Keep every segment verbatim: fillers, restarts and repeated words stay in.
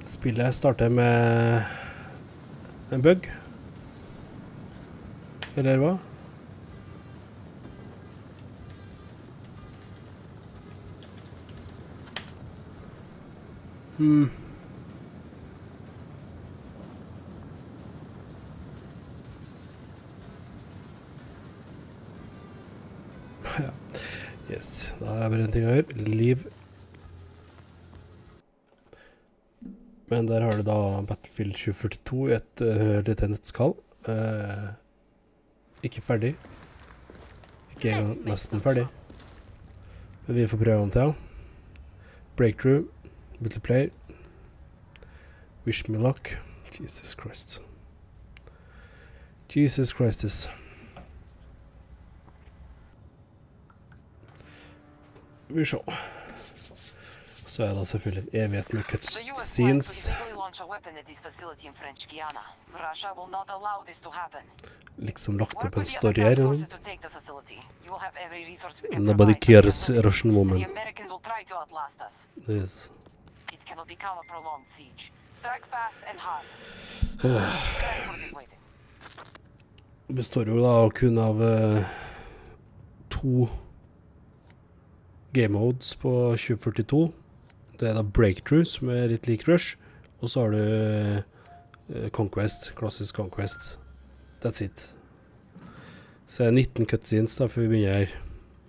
Spillet starter med en bug. Eller hva? Hmm. Ja. Yes, da er bare en ting å gjøre. Liv. Men der har du da Battlefield tjue førtito i et uh, lite nøttskall. Uh, ikke ferdig. Ikke engang nesten ferdig. Men vi får prøve om til. Breakthrough. Multiplayer. Wish me luck. Jesus Christ. Jesus Christus. Vi ser. Så er det selvfølgelig en evighet med cutscenes. Liksom lagt opp en story her. Nobody cares Russian woman. Yes. Består jo da kun av uh, to game modes på tjue førtito. Det er da Breakthrough, som er litt lik Rush. Og så har du uh, Conquest, klassisk Conquest. That's it. Så det er nitten cutscenes da, før vi begynner her.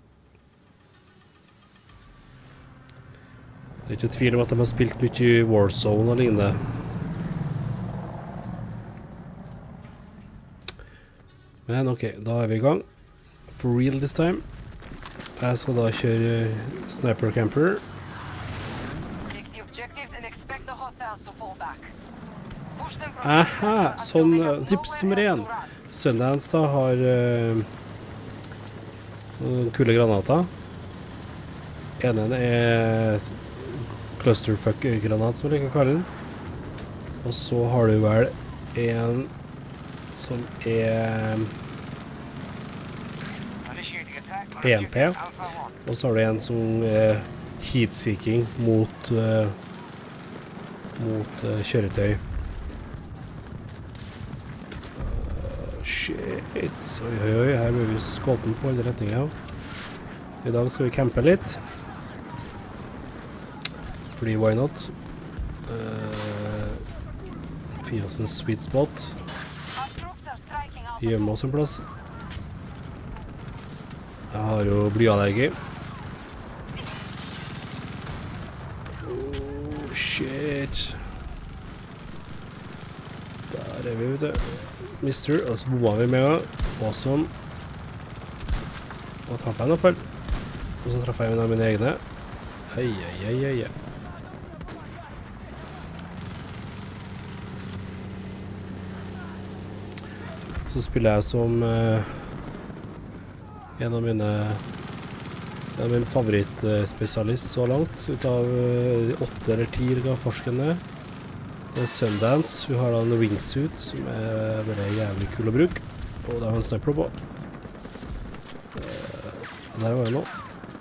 Det er ikke tvil om at de har spilt mye i Warzone og lignende. Men ok, da er vi i gang. For real this time. Jeg skal da kjøre Sniper Camper. Aha, sånn uh, tips nummer én. Sundance da har uh, kule granater. Enen er clusterfuck-granat, som jeg liker å kalle den. Og så har du vel en som er E M P. Og så har du en som er heat-seeking mot, uh, mot uh, kjøretøy. Shit, oi oi oi, her blir vi skåten på alle retninger. I dag skal vi campe litt. Fordi why not? Uh, Fyr oss en sweet spot. Gjemme oss en plass. Jeg har jo blyallergi. Oh shit. Der er vi ute. Mister, og så bomma vi med meg. Awesome. Og traff jeg noe feil. Og så traff jeg en av mine egne. Hei, hei, hei, hei, hei. Så spiller jeg som uh, en av mine en av min favorittspesialist så langt. Ut av uh, åtte eller ti forskerne. Det er Sundance. Vi har da en wingsuit som er bare jævlig kul å bruke. Og det har en sniper på. Uh, der var jeg nå.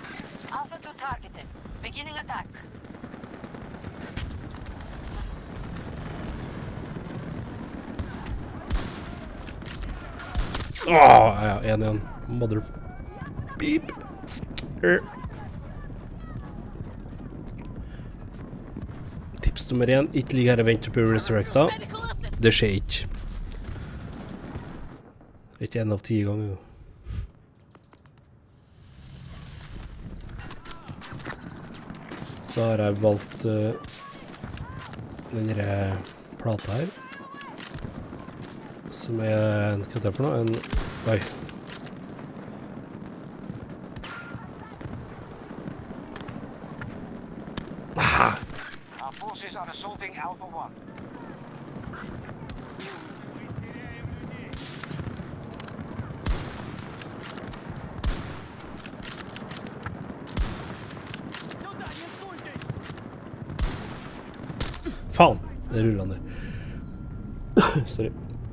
Åh, ja, en igjen. Mother... Beep. Er. Tips nummer én, ikke ligge her og vente på Resurrecta. Det skjer ikke. Ikke en av ti ganger. Så har jeg valgt uh, denne plata her. Som er, hva er det for noe? En, oi. Ah! Faen, det ruller han der. Sorry.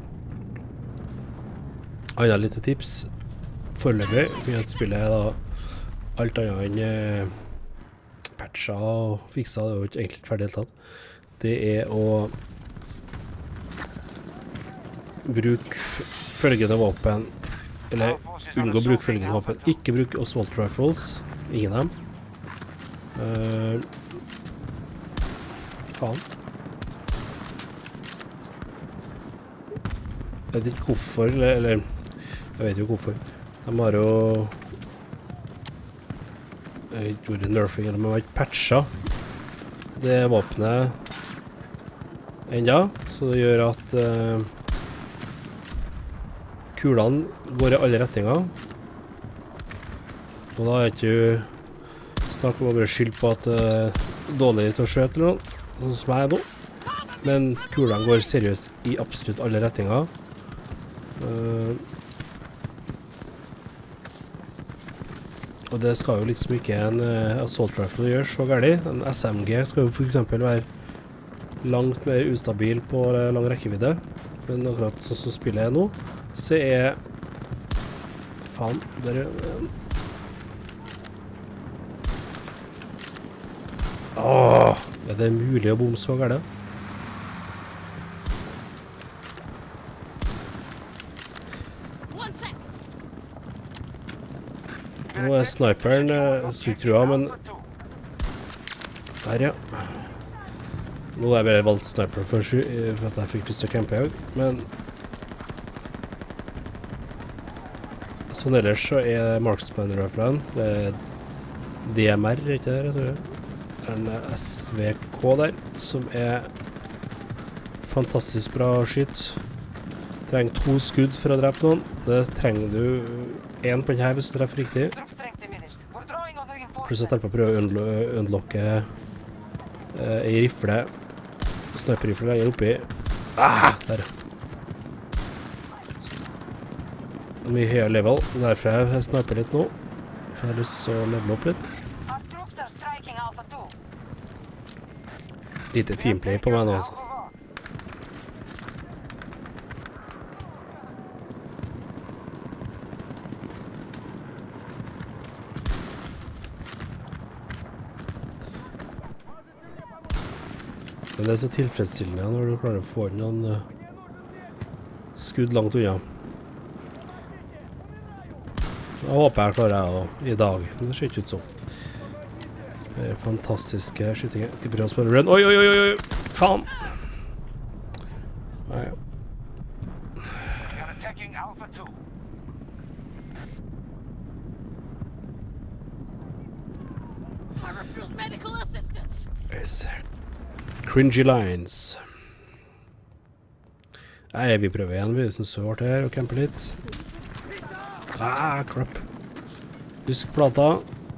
Annet lite tips. Foreløpig, vi har spillet da alt annet enn eh, patcher og fiksa, det var jo ikke egentlig ferdig helt tatt. det er å bruke følgende våpen, eller unngå å bruke følgende våpen. Ikke bruke assault rifles, ingen av dem. Uh, faen. Jeg vet ikke hvorfor, eller, eller jeg vet jo hvorfor. De har jo jeg vet ikke hvor nerfing, eller de har ikke patchet det våpenet enda, så det gjør at uh, kulene går i alle retninger. Og da er ikke snart om å bare skylde på at det er dårlig til å skjøte eller noe, sånn som jeg er nå. Men kulene går seriøst i absolutt alle retninger. Uh, og det skal jo liksom ikke en uh, assault rifle gjøre så gærlig. En S M G skal jo for eksempel være langt mer ustabil på uh, lang rekkevidde. Men akkurat sånn som spillet er nå, så er faen, der er uh, åh, er det mulig å bomme så gærlig? Nå er sniperen, jeg skulle ikke tro av, men der ja. Nå har jeg bare valgt sniper for, for at jeg fikk lyst til å campe i, men sånn ellers så er marksman-riflen, det er D M R, ikke det, jeg tror det. En S V K der, som er fantastisk bra skyt. Trenger to skudd for å drepe noen. Det trenger du en på den her hvis du treffer riktig. Pluss at jeg prøver å unlo unlocke eh, en rifle, sniper-rifle lenger oppi. Ah, der. Mye høyere level, derfor jeg sniper litt nå. For jeg har lyst til å levele opp litt. Lite teamplay på meg nå, altså. Men det er så tilfredsstillende når du klarer å få noen uh, skudd langt unna. Jeg håper jeg klarer det i dag, men det ser ikke ut sånn. Det er fantastiske skytinger. Skal prøve å spille run. Oi, oi, oi, oi, faen! Nei, ja. Cringy lines. Nei, vi prøver igjen, vi som så hardt her, og camper litt. Ah, crap. Husk plata.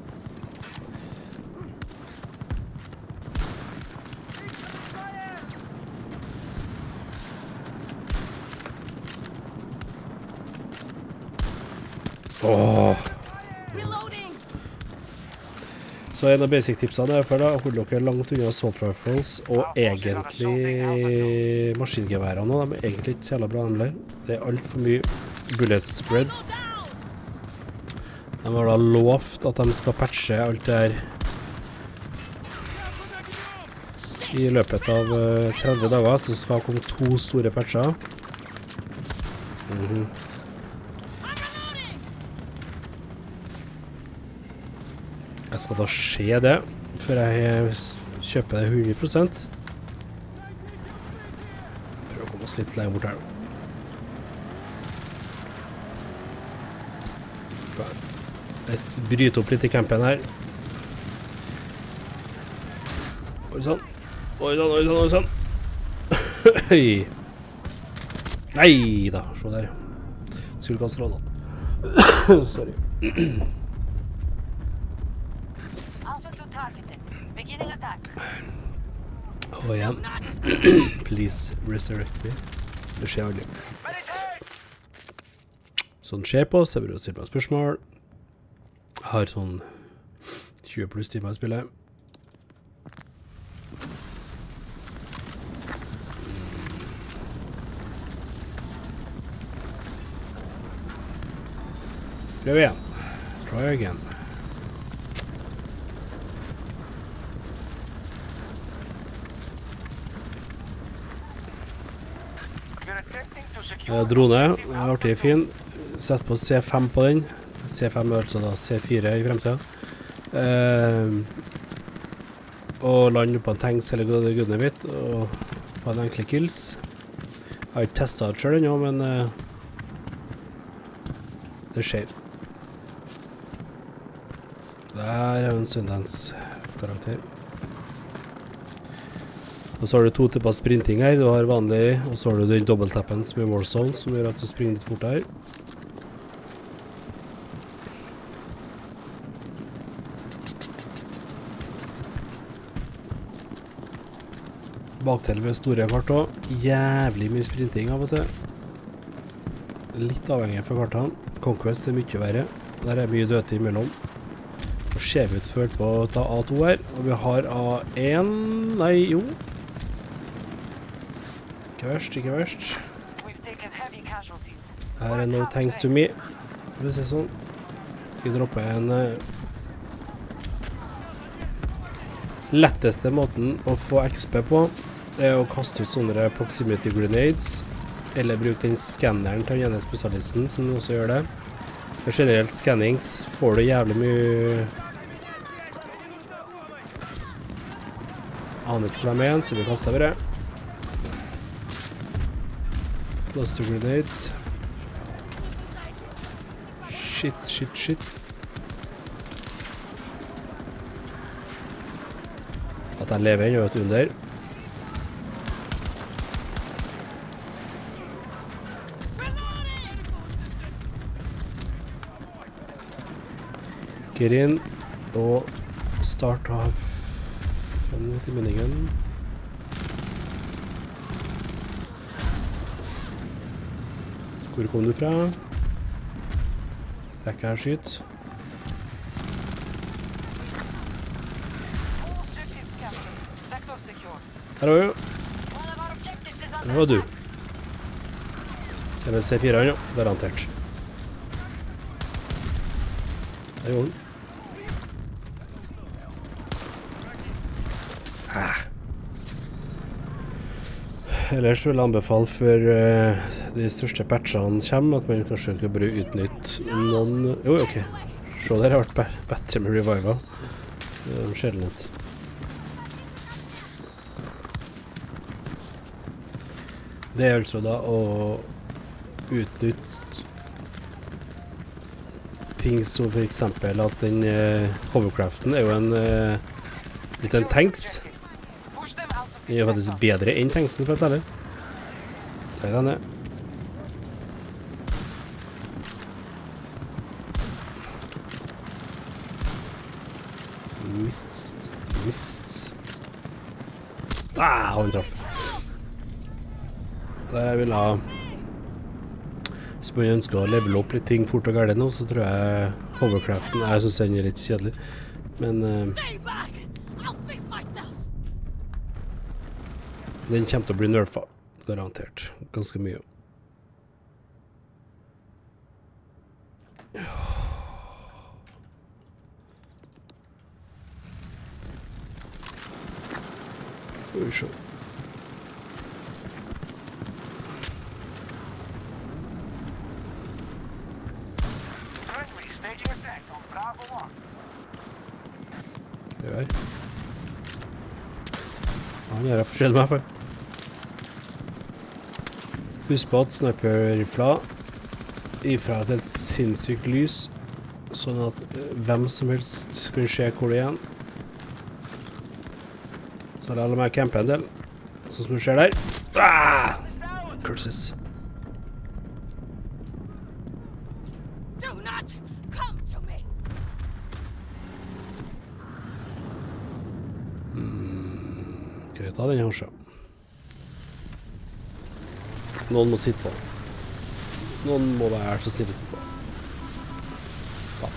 Åh. Så en av basic-tipsene er for da, holde dere langt unna assault rifles, og egentlig maskingeværene, de er egentlig ikke jævla bra nemlig. Det er alt for mye bullet spread. De har da lovt at de skal patche alt det her i løpet av tretti dager, så skal det komme to store patcher. Mhm. Jeg skal da se det, før jeg kjøper det hundre prosent. Prøv å komme oss litt lenger bort her. Let's bryte opp litt i campen her. Oi sann. Oi sann, oi sann, oi sann. Høy. Nei da, se der. Skulle kaste granat. Sorry. Og igjen. Please resurrect me. Det skjer aldri. Sånn skjer på, så jeg vil stille meg spørsmål. Jeg har sånn tjue pluss timer i spillet. Prøv igjen. Try again. Eh, drone, er artig fin. Sett på C fem på den. C fem er altså da C fire i fremtiden. Eh, og lande på en tanks eller gudene mitt, og få en enkle kills. Jeg har ikke testet det selv ennå, men eh, det skjer. Der er en Sundance-karakter. Og så har du to typer sprinting her. Du har vanlig, og så har du den dobbelttappen som er Warzone, som gjør at du springer litt fort her. Baktil ved store kart også. Jævlig mye sprinting av og til. Litt avhengig fra kartene. Conquest er mye verre. Der er mye dødtid imellom. Nå ser vi ut ført på å ta A to her. Og vi har A én. Nei, jo. Ikke verst, ikke verst. Her er no thanks to me. For å si sånn. Vi dropper en uh, letteste måten å få X P på er å kaste ut sånne proximity grenades, eller bruke den skanneren til den ene spesialisten som også gjør det. Med generelt scannings får du jævlig mye aner ikke hvor de er igjen, så vi kaster bare. Cluster grenades. Shit, shit, shit. At jeg lever ennå et under. Get in og start av fem ut i meningen. Hvor kom du fra? Rekker jeg skyt. Her var jo. Her var du. Kjenner C fire ja, garantert. Der gjorde den. Ah. Ellers vil jeg anbefale før uh, de største patchene kommer, at man kanskje ikke bare utnytte noen... Jo, ok. Se, der har vært bedre med revival. Det er sjeldent. Det er altså da å utnytte ting som for eksempel at den uh, hovercraften er jo en uh, litt en tanks. Den er faktisk bedre enn tanksen, for å fortelle. Der er den. Mist. Mist. Ah, han traff. Der jeg vil ha... Hvis man ønsker å levele opp litt ting fort og gærlig nå, så tror jeg hovercraften er så sender litt kjedelig. Men... Uh, den kommer til å bli nerfa, garantert. Ganske mye. Skal vi se. Det er. Han gjør jeg forskjell med for. Husk på at sniper-rifla ifra et helt sinnssykt lys, sånn at hvem som helst kan se hvor det er igjen. Så la meg campe en del, sånn som du ser der. Ah! Curses. Hmm, skal vi ta den kanskje? Noen må sitte på. Noen må være så snill å sitte på. Ja.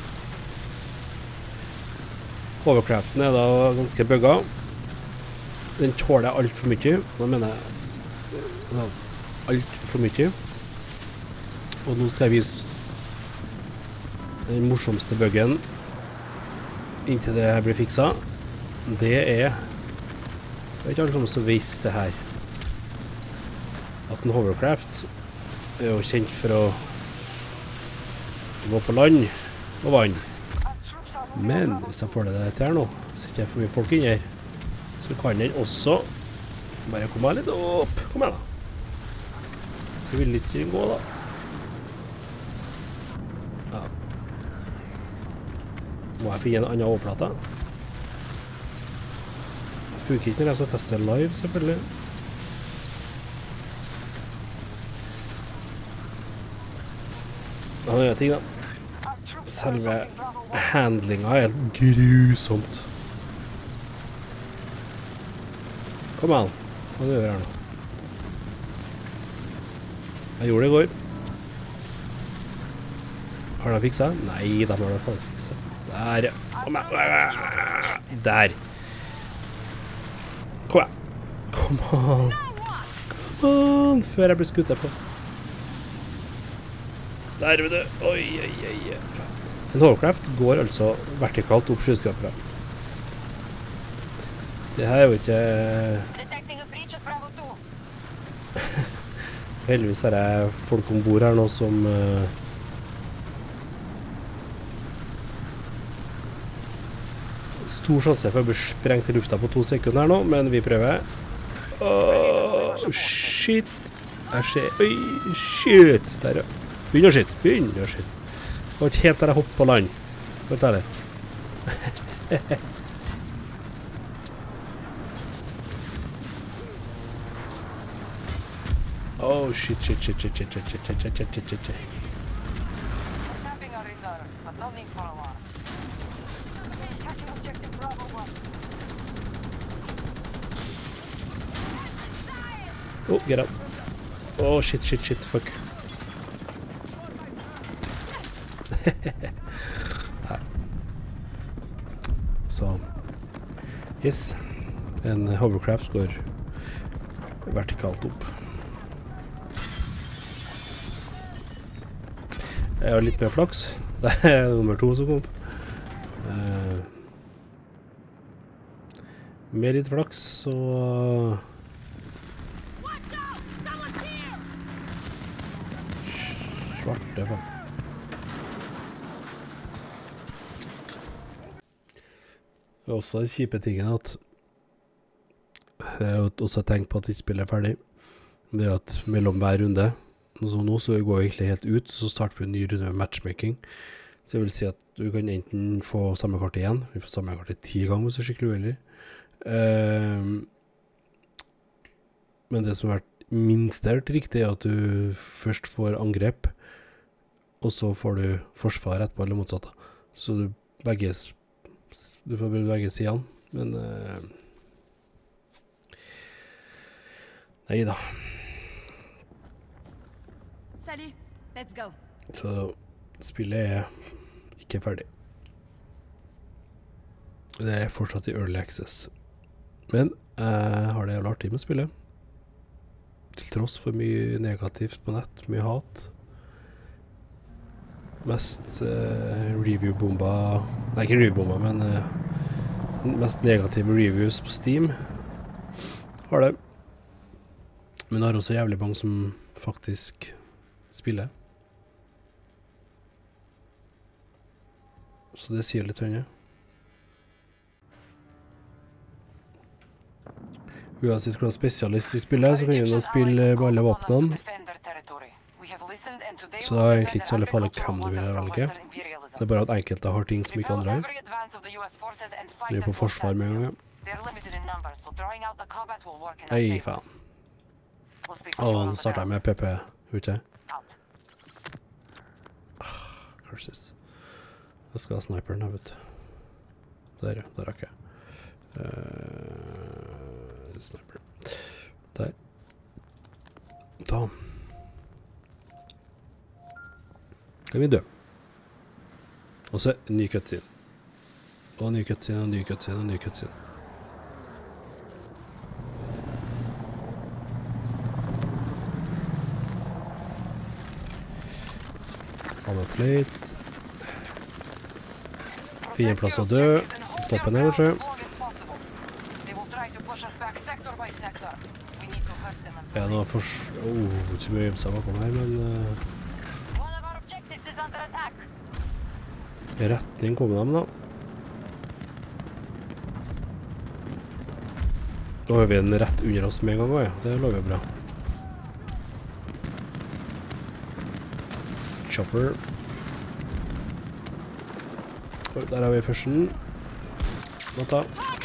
Hovercraften er da ganske bugget. Den tåler alt for mye. Nå mener jeg ja, alt for mye. Og nå skal jeg vise den morsomste buggen inntil det her blir fikset. Det er det er ikke alle som visste det her. At en hovercraft er jo kjent for å gå på land og vann. Men hvis jeg får det til her nå, så ikke jeg for mye folk inn her, så kan den også bare komme litt opp. Kom her da. Det vil ikke gå da. Ja. Må jeg finne en annen overflate? Det funker ikke når jeg skal teste live, selvfølgelig. Det er noen ting da. Selve handlingen er helt grusomt. Kom an. Hva gjør jeg her nå? Jeg gjorde det i går. Har de fikset? Nei, de har det faen fikset. Der, ja. Kom an. Der. Kom an. Kom an. Kom an. Før jeg blir skuttet på. Der, vet du. Oi, oi, oi. En hovercraft går altså vertikalt opp skyskrapere. Det her er jo ikke... Heldigvis er det folk ombord her nå som... Uh... Stor sjanse for å bli sprengt i lufta på to sekunder her nå, men vi prøver. Åh, shit. Jeg ser... Oi, shit. Der, ja. Begynner å skyte, begynner å skyte. Det var ikke helt der jeg hoppet på land. Helt ærlig. Oh shit, shit, shit, shit, shit, shit, shit, shit, shit, shit, shit, shit. Oh, get out. Oh shit, shit, shit, fuck. Så yes, en hovercraft går vertikalt opp. Jeg har litt mer flaks. Det er nummer to som kom opp. Uh, med litt flaks så svarte faen. Det er også den kjipe tingen at jeg har også tenkt på at ikke spillet er ferdig. Det er at mellom hver runde, så nå så går vi egentlig helt ut, så starter vi en ny runde med matchmaking. Så det vil si at du kan enten få samme kart igjen, vi får samme kart i ti ganger hvis du er skikkelig uheldig. Uh, men det som har vært minst helt riktig er at du først får angrep, og så får du forsvar etterpå eller motsatt. Så du begge Du får begge sidene, men uh, nei da. Salut, let's go. Så spillet er ikke ferdig. Det er fortsatt i early access. Men jeg har det jævla artig med spillet. Til tross for mye negativt på nett, mye hat. Mest uh, review-bomba, nei ikke review-bomba, men uh, mest negative reviews på Steam har det. Men det er også jævlig mange som faktisk spiller. Så det sier litt høyne. Uansett hvordan spesialist vi spiller, så kan vi nå spille med alle våpnene. Så det er egentlig ikke så veldig farlig hvem du vil velge. Det er bare at enkelte har ting som ikke andre har. Vi er på forsvar med en gang. Nei, faen. Åh, nå starter jeg med P P ute. Ah, curses. Jeg skal ha sniperen her, vet du. Der, ja. Der rakk jeg. Uh, sniper. Der. Da. Kan vi dø. Og så en ny cutscene. Og en ny cutscene, og en ny cutscene, og en ny cutscene. Armor plate. Fin plass å dø. Toppen her, kanskje. Ja, nå for... Åh, ikke mye gjemme seg bakom her, men... I retning kommer de da. Nå har vi en rett under oss med en gang, ja. Det lager bra. Chopper. Oi, der har vi førsten. Vent da.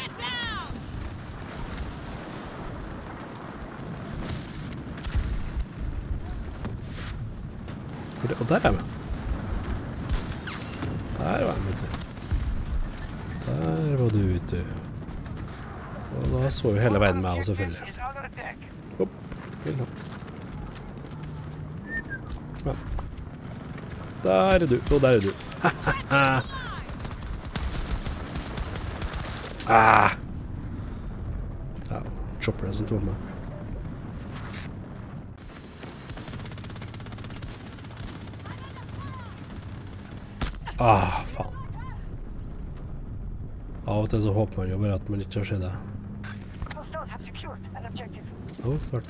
Og der er vi. Der var jeg, vet du. Der var du, vet du. Og da så jo hele verden meg, selvfølgelig. Hopp, helt opp. Ja. Der er du, og der er du. Ah! Ja, chopper det som tog meg. Ah, faen. Av og til så håper man jo bare at man ikke har sett det. Åh, oh, klart.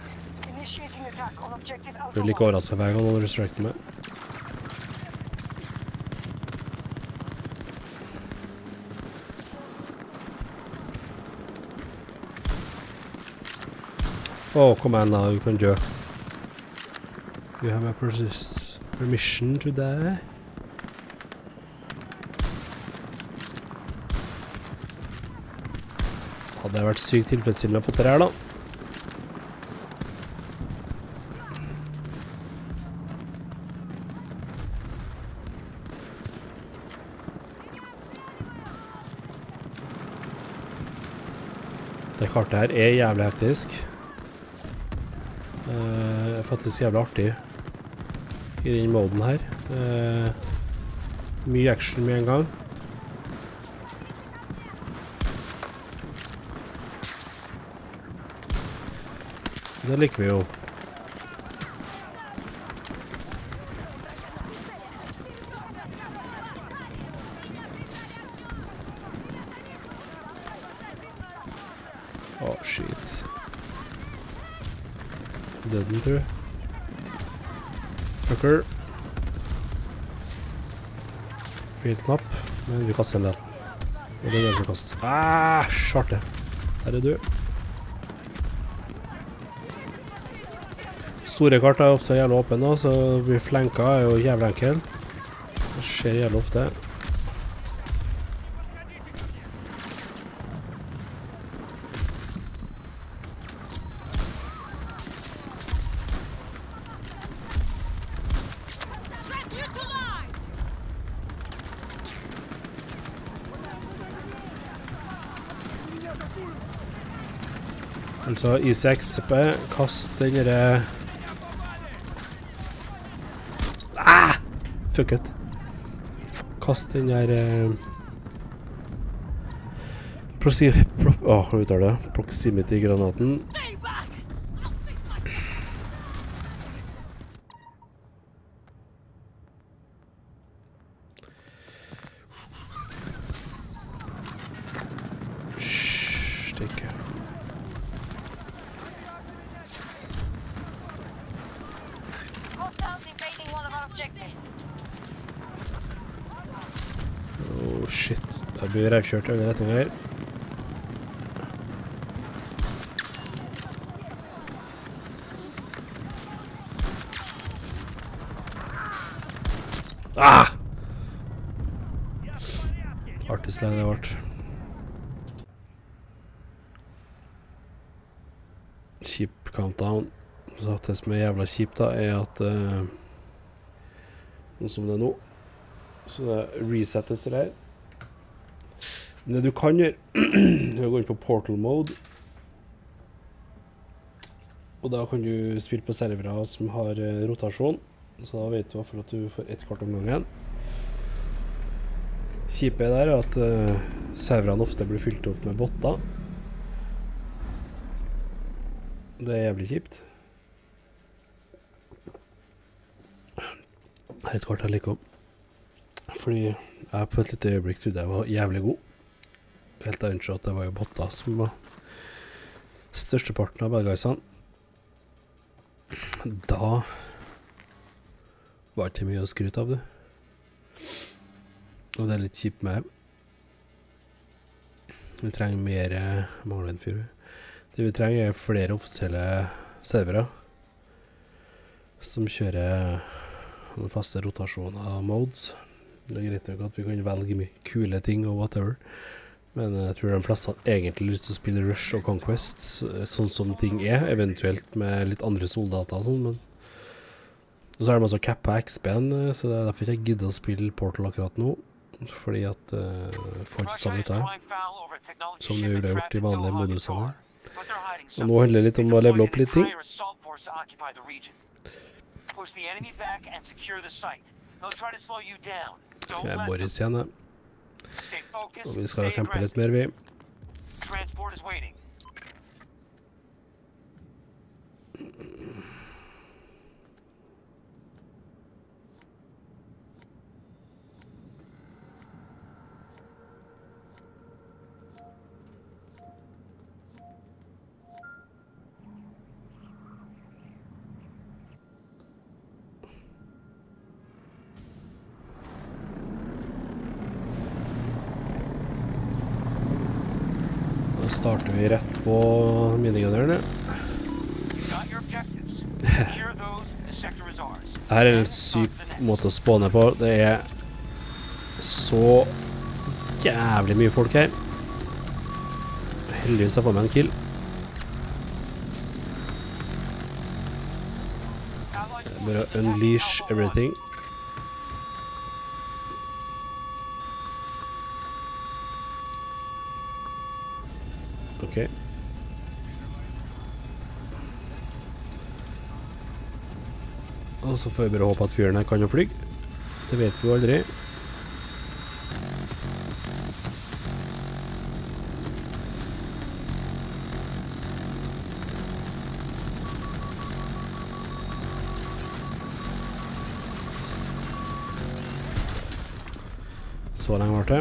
Du er like overrasket hver gang noen restrikter meg. Åh, oh, kom igjen da, du kan dø. You have my permission to die. Hadde det vært sykt tilfredsstillende å få det her da. Det kartet her er jævlig hektisk. Uh, faktisk jævlig artig i den moden her. Uh, mye action med en gang. Det liker vi jo. Åh, oh, shit. Døden, tror jeg. Fucker. Feil-knapp, men vi kaster en del. Og det er det som kaster. Ah, svarte. Der er du. Store kart er ofte jævlig åpne nå, så blir flenka er jo jævlig enkelt. Det skjer jævlig ofte. Altså I seks P, kast den der... Ah! Fuck it. Kast den der... Uh, Proxi... Pro, åh, hva uttaler det? Proximity-granaten. Stikke. Oh shit, jeg blir revkjørt i alle retninger her. Ah! Artig slag det vart. Kjip countdown. Så det som er jævla kjipt da, er at uh, sånn som det er nå, så det resettes det her. Men det du kan gjøre, er å gå inn på portal mode, og da kan du spille på servere som har uh, rotasjon, så da vet du for at du får ett kart om gangen. Kjipet der er at uh, serverne ofte blir fylt opp med botter. Det er jævlig kjipt. Her et kart jeg liker om. Fordi jeg på et lite øyeblikk trodde jeg var jævlig god. Helt annet at det var jo botter som var størsteparten av badguysene. Da var det ikke mye å skryte av, du. Og det er litt kjipt med. Vi trenger mer mangler en fyr. Det vi trenger er flere offisielle servere som kjører en faste rotasjon av modes. Det er greit nok at vi kan velge mye kule ting og whatever. Men jeg tror de fleste har egentlig lyst til å spille Rush og Conquest, sånn som ting er, eventuelt med litt andre soldater og sånn, men... Og så er de altså cappa X P-en, så det er derfor jeg ikke gidder å spille Portal akkurat nå, fordi at uh, jeg får ikke samme ut av det, som det ville gjort i vanlige modusene. Og nå handler det litt om å levele opp litt ting. Det er Boris igjen, ja. Og vi skal jo campe litt mer, vi. Da starter vi rett på minigunnerene. Her er en syk måte å spåne på. Det er så jævlig mye folk her. Heldigvis jeg får meg en kill. Bare unleash everything. Ok. Og så får vi bare håpe at fyren her kan jo fly. Det vet vi jo aldri. Så lenge var det.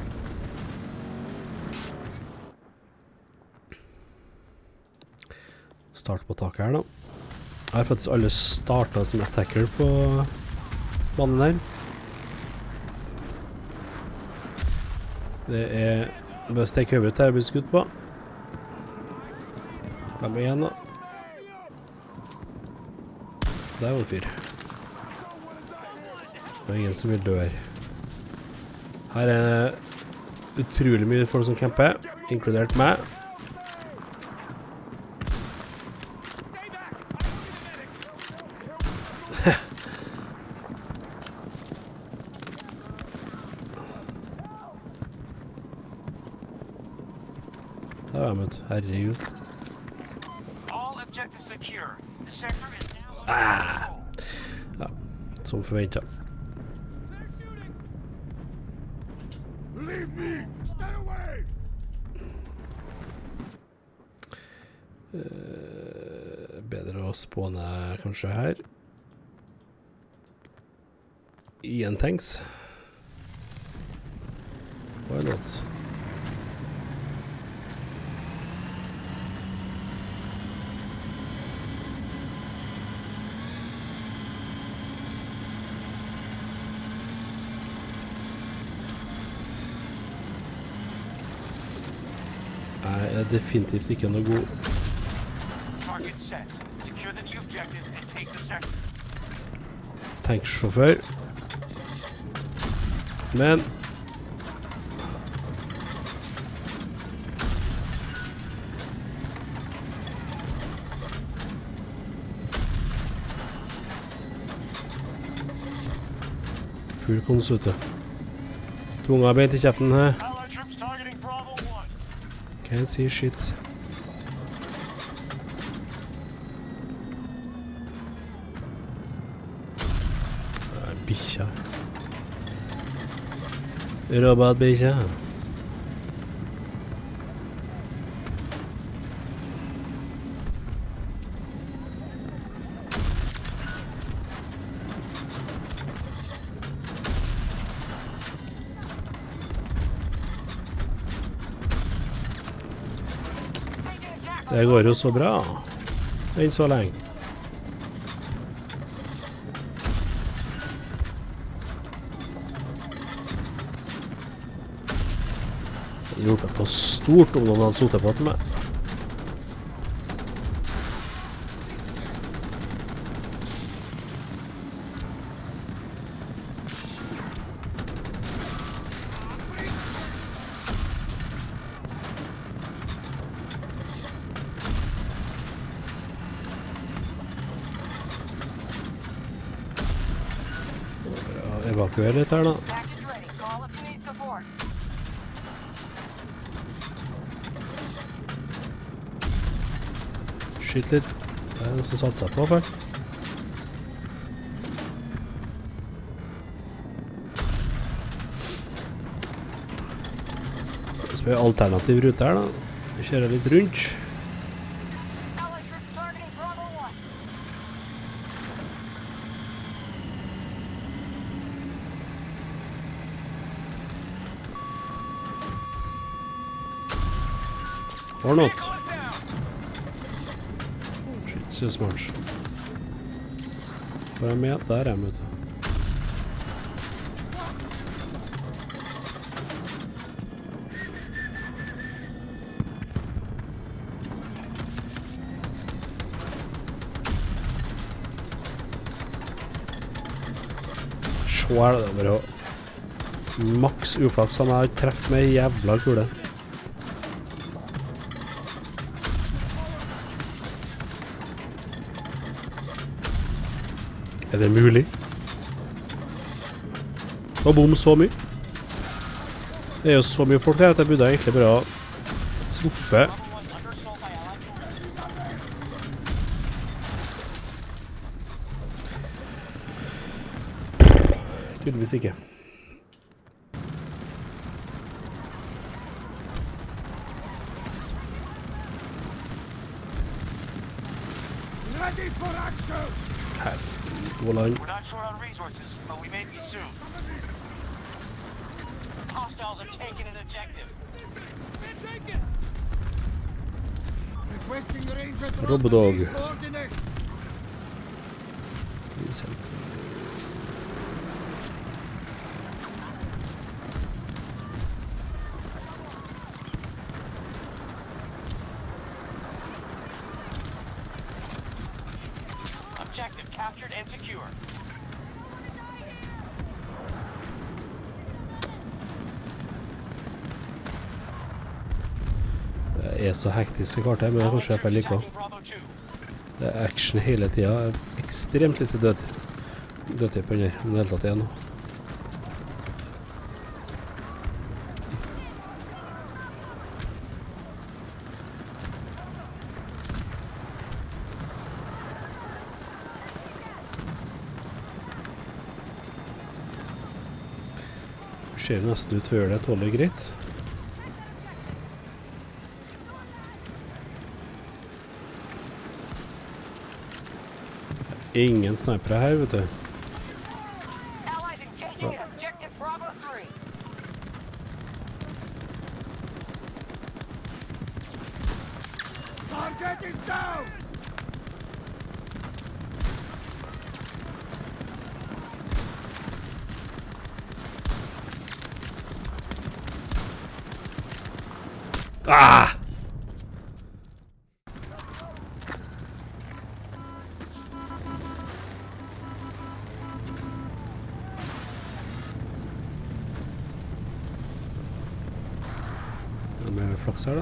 Start på taket her da. Jeg har faktisk alle startet som attacker på banen her. Det er bare stek høyre ut her, blir skutt på. Hvem er igjen da? Det er jo en fyr. Det er ingen som vil dø her. Her er utrolig mye folk som camper, inkludert meg. Der var jeg møtt, herregud. Ah! Ja, som forventet. Uh, bedre å spåne kanskje her. I en tanks. Why not? Jeg er definitivt ikke noe god. Tanksjåfør. Men full konsute. Tunga beint i kjeften her. Can't see shit. Bikkja. Robotbikkja. Det går jo så bra. Enn så lenge. Jeg lurte på stort om noen hadde sotet på til meg. Evakuere litt her da. Skyt litt. Det er noe som satt seg på før. Så blir det alternativ rute her da. Vi kjører litt rundt. Or not. Shit, så smart. Hvor er jeg med? Der er jeg med. Så er det bare å maks uflaks han har treff med jævla kule. Er det mulig? Å bom så mye? Det er jo så mye folk her at jeg burde egentlig bare ha truffet. Tydeligvis ikke. Ready for action! Her. We're not short on resources, but we may be soon. Hostiles are taking an objective. Requesting the ranger to Robodog. coordinate. Please help. Objective captured and secure. Det er så hektisk i kartet, men det er kanskje jeg liker også. Det er action hele tiden. Ekstremt lite død. Dødtid på den her, om det hele tatt er noe. Det ser nesten ut før det tåler greit. Ingen snipere her, vet du. Target is down! Ah! Det er mer flaks her da.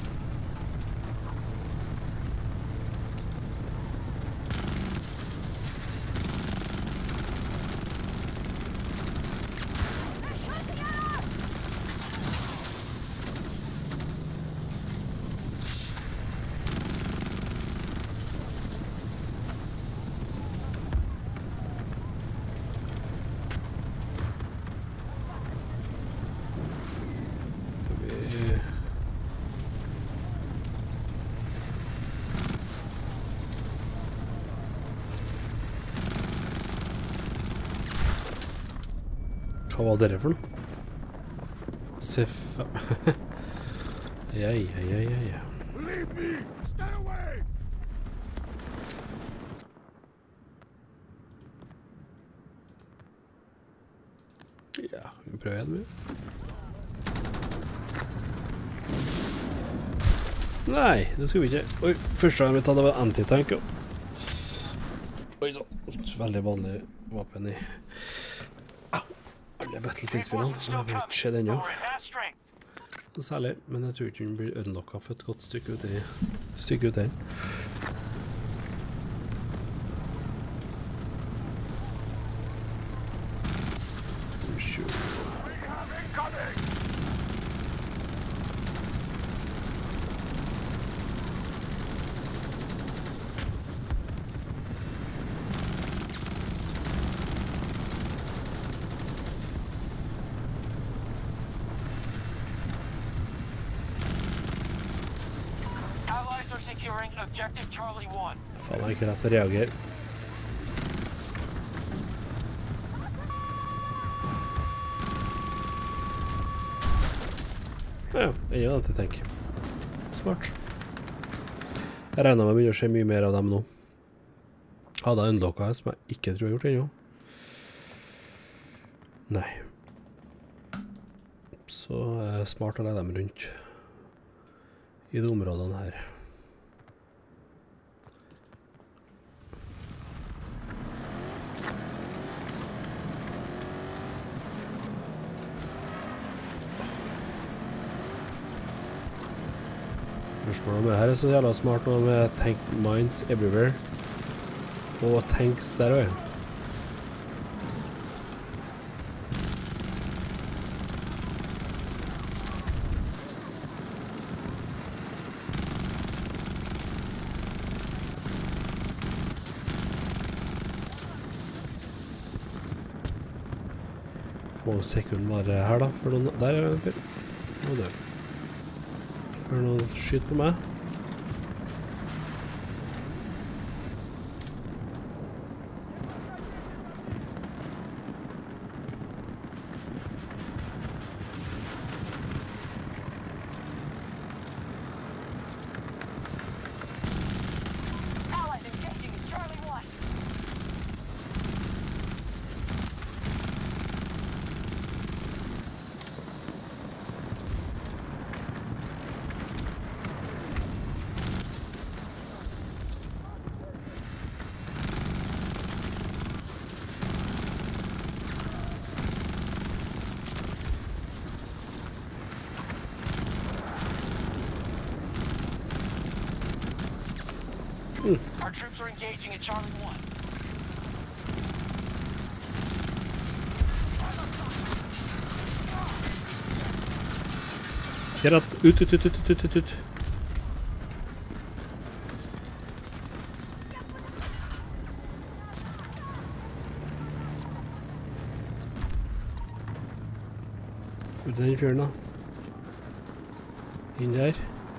Hva var dere for noe? Sef... ja, ja, ja, ja, ja. Leave me! Stay away! Ja, vi prøver igjen med. Nei, det skal vi ikke. Oi, første gang vi tatt det var anti-tank. Oi, så. Veldig vanlig vapen i. Au. Alle Battlefield-spillene. Det har ikke skjedd ennå. Særlig, men jeg tror ikke den blir unlocka for et godt stykke ut i stykke ut her. Objective Charlie one. Faen, jeg har ikke rett til å reagere. Ja, ingen anti-tank. Smart. Jeg regner med å begynne å se mye mer av dem nå. Hadde jeg unlocka her, som jeg ikke tror jeg har gjort ennå. Nei. Så er det smart å lede dem rundt i de områdene her. Spørsmålet med her er så jævla smart nå med tank mines everywhere og tanks der også. Hvor mange sekunder var det her da? For noen, der er det nå dør. Før noen skyter på meg. Our troops are engaging at Charlie one. Get up. Ut, ut, ut, ut, ut, ut, ut. Hvor er den fyren da? Inn der.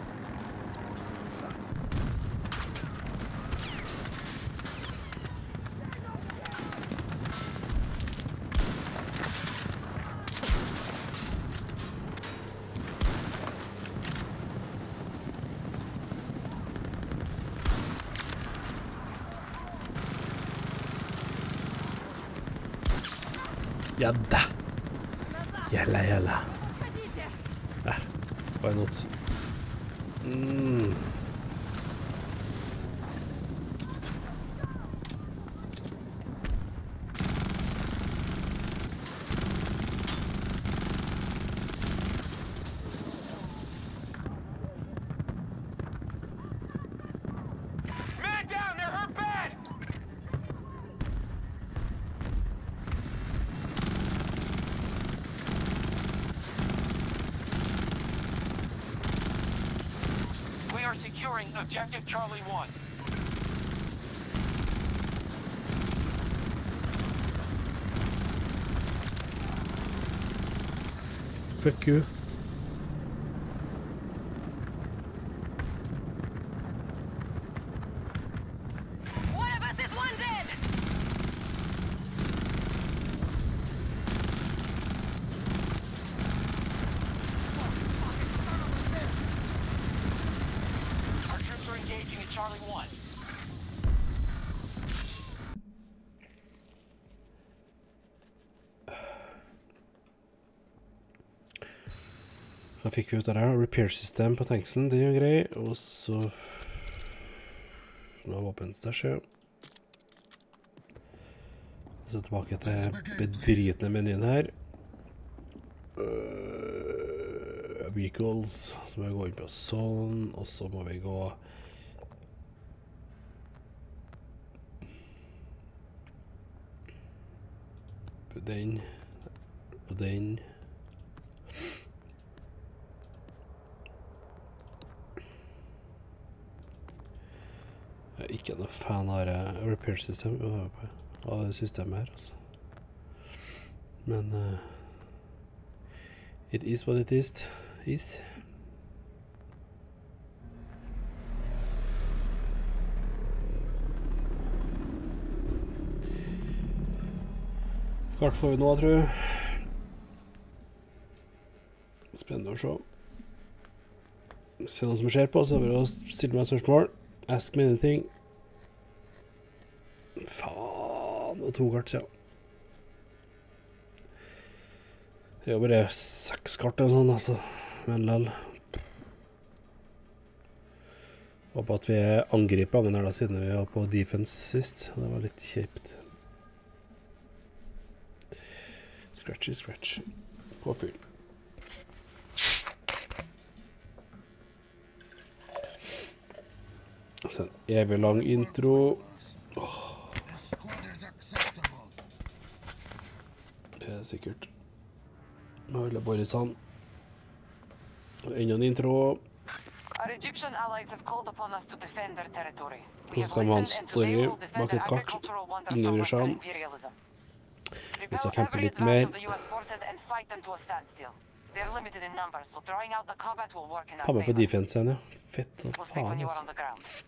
Ja da. Jalla, jalla. Ah, why not? Mm. Man down, they're hurt bad. We are securing objective Charlie one. Fuck you. One of us is wounded! Our troops are engaging at Charlie one. Da fikk vi ut av det her, repair system på tanksen, det er jo grei, og så nå er våpenstash, ja. Så tilbake til bedritende menyen her. Uh, vehicles, så må vi gå inn på sånn, og så må vi gå på den, og den. Jeg er ikke noe fan av repair system av det systemet her, altså. Men uh, it is what it is. is. Kart får vi nå, tror jeg. Spennende å se. Se noe som skjer på, så er det å stille meg et spørsmål. Ask me anything. Faen, og to kart, ja. Det er jo bare seks kart eller sånn, altså. Men lell. Håper at vi angriper mange her da, siden vi var på defense sist. Det var litt kjipt. Scratchy, scratch. På fyll. Så en evig lang intro. Åh. Det er sikkert. Nå vil jeg bare sann. Og enda en intro. Our Egyptian allies have called upon us to defend their territory. Så skal man ha en story bak et kart. Ingen bryr seg om. Vi skal campe litt mer. Ta med på defense-en, ja. Fett og faen, altså.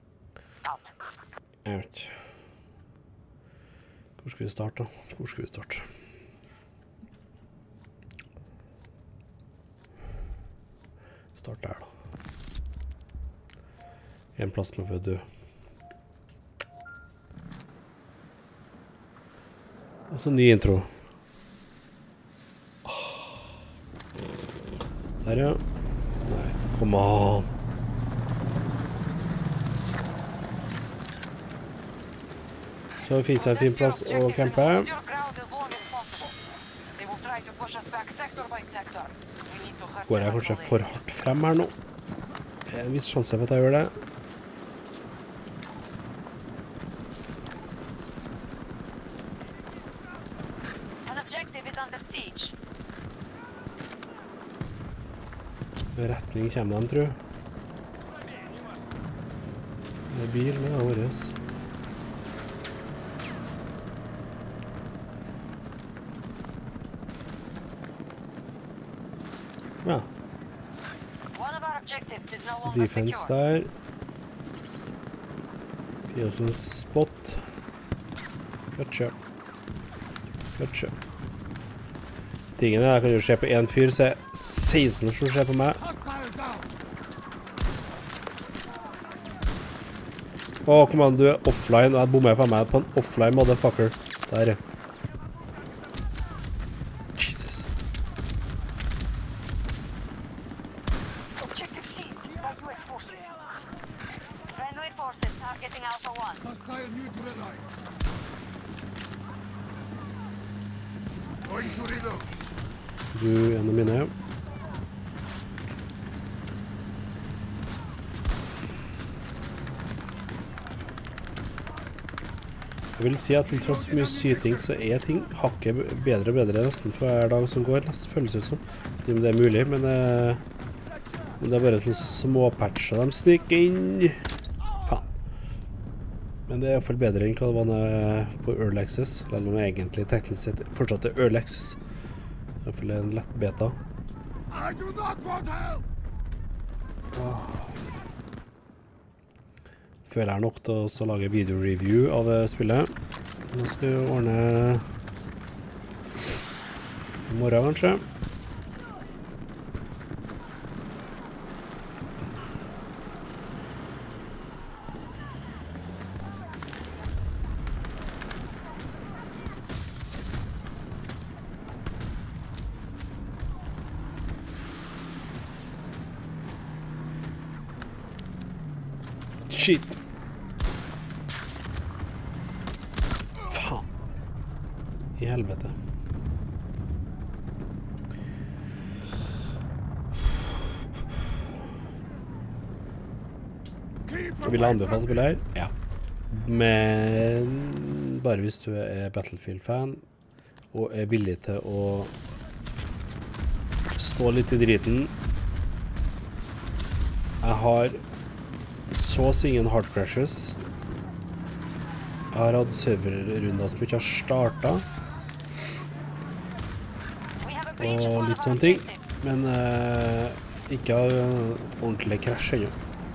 Jeg vet ikke. Hvor skal vi starte da? Hvor skal vi starte? Start der da. En plass med for å dø. Og så ny intro. Der, ja. Nei, kom an. Så det finnes en fin plass å campe. Går jeg kanskje for hardt frem her nå? Det er en viss sjanse for at jeg gjør det. Retning kommer de, tror jeg. Det er bil, men det er våres. Ja. Defense der. Fire som spot. Gotcha. Gotcha. Tingene her kan jo skje på en fyr, så er seksten som skjer på meg. Åh, kom an, du er offline, og jeg bommer for meg på en offline motherfucker. Der, ja. Jesus. Du er en av mine. Jeg vil si at litt fra så mye syting så er ting hakket bedre og bedre nesten for hver dag som går. Det føles ut som. Det er mulig, men, men det er bare sånne småpatcher de sniker inn. Faen. Men det er i hvert fall bedre enn hva det var på Early Access. Eller om jeg egentlig teknisk sett fortsatt er Early Access. I hvert fall en lett beta. I do not want help. Føler jeg nok til å lage video-review av spillet. Nå skal vi ordne i morgen, kanskje. Shit. Faen. I helvete. Keep Vil jeg away anbefale from spillet her? Ja. Men bare hvis du er Battlefield-fan og er villig til å stå litt i driten. Jeg har så å si ingen hard crashes. Jeg har hatt serverrunder som ikke har startet, We have a breach of og one litt of our sånne ting. objectives. Men eh, ikke har ordentlig krasj ennå.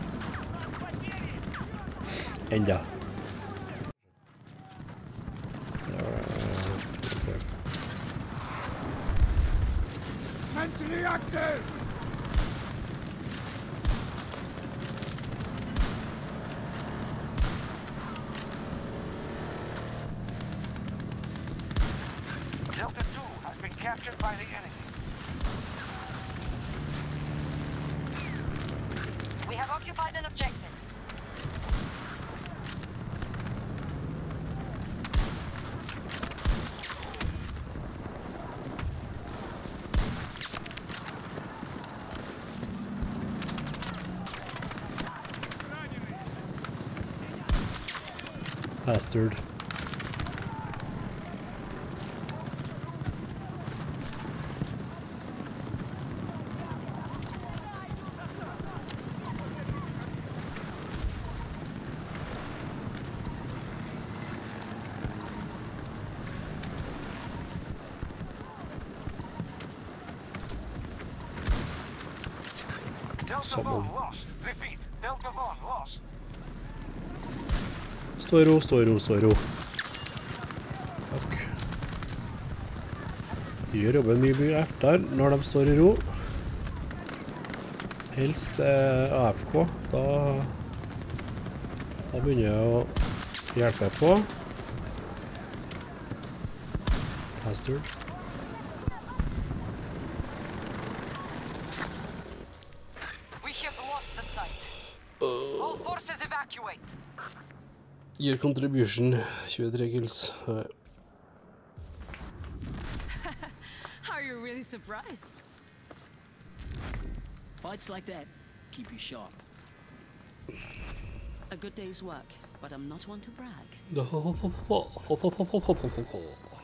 Enda. Det var, eh, Sentry active! Delta two has been captured by the enemy. We have occupied an objective. Bastard. Delta Someone. one lost. Repeat. Delta one lost. Stå i ro, stå i ro, stå i ro. Takk. De gjør jobben mye mye lettere når de står i ro. Helst eh, A F K, da, da begynner jeg å hjelpe på. Bastard. We have lost the site. All forces evacuate. Gjør contribution, tjuetre kills. Nei. Are you really surprised? Fights like that keep you sharp. A good day's work, but I'm not one to brag.